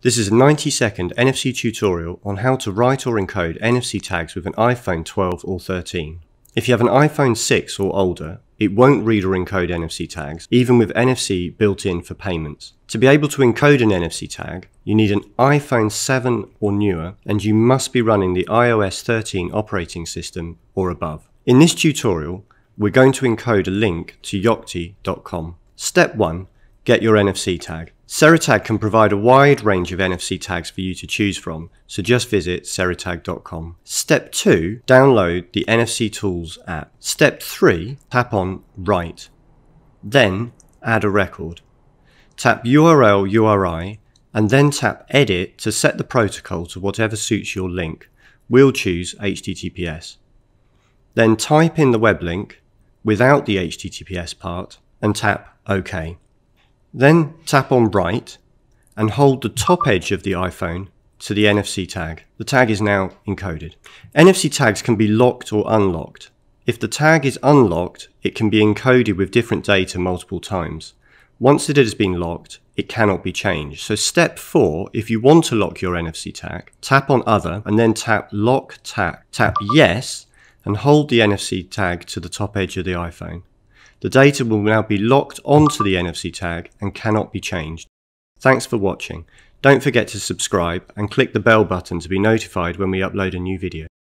This is a 90-second NFC tutorial on how to write or encode NFC tags with an iPhone 12 or 13. If you have an iPhone 6 or older, it won't read or encode NFC tags, even with NFC built in for payments. To be able to encode an NFC tag, you need an iPhone 7 or newer, and you must be running the iOS 13 operating system or above. In this tutorial, we're going to encode a link to yocti.com. Step 1. Get your NFC tag. Ceratag can provide a wide range of NFC tags for you to choose from, so just visit ceratag.com. Step 2. Download the NFC Tools app. Step 3. Tap on Write. Then add a record. Tap URL URI and then tap Edit to set the protocol to whatever suits your link. We'll choose HTTPS. Then type in the web link without the HTTPS part and tap OK. Then tap on Write and hold the top edge of the iPhone to the NFC tag. The tag is now encoded. NFC tags can be locked or unlocked. If the tag is unlocked, it can be encoded with different data multiple times. Once it has been locked, it cannot be changed. So step 4, if you want to lock your NFC tag, tap on Other and then tap Lock Tag. Tap Yes and hold the NFC tag to the top edge of the iPhone. The data will now be locked onto the NFC tag and cannot be changed. Thanks for watching. Don't forget to subscribe and click the bell button to be notified when we upload a new video.